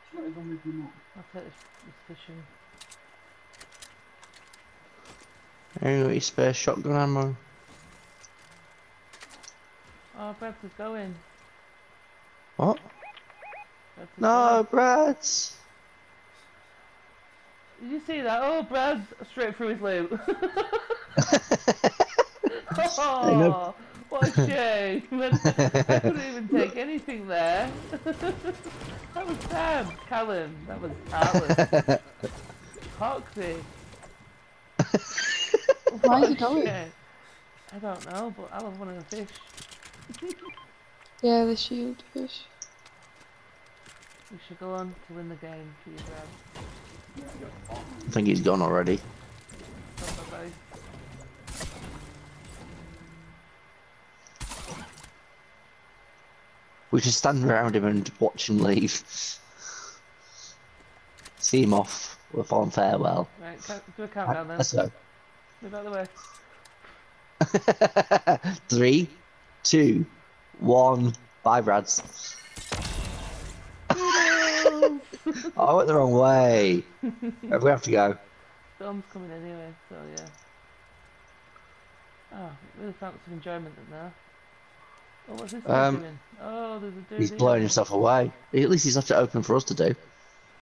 I'll take this fishing. Ain't got your spare shotgun ammo. Oh, Brad is going. What? Brad is going. No, Brad! Did you see that? Oh, Brad's straight through his loot. Hey, no. Oh, what a shame. I couldn't even take anything there. That was Sam. Callum. That was Callum. Toxic. Why is What he a going? shame. I don't know, but I love one of the fish. Yeah, the shield fish. We should go on to win the game for you, Brad. I think he's gone already. Bye-bye. We should stand around him and watch him leave. See him off with on farewell. Right, do a countdown then. Let's go. Move out of the way. 3, 2, 1. Bye, Brads. Toodles! Oh, I went the wrong way. We have to go. Storm's coming anyway, so yeah. Oh, really found some enjoyment in there. Oh, what's this guy doing? Oh, there's a dude He's here. blowing himself away. At least he's left it open for us to do.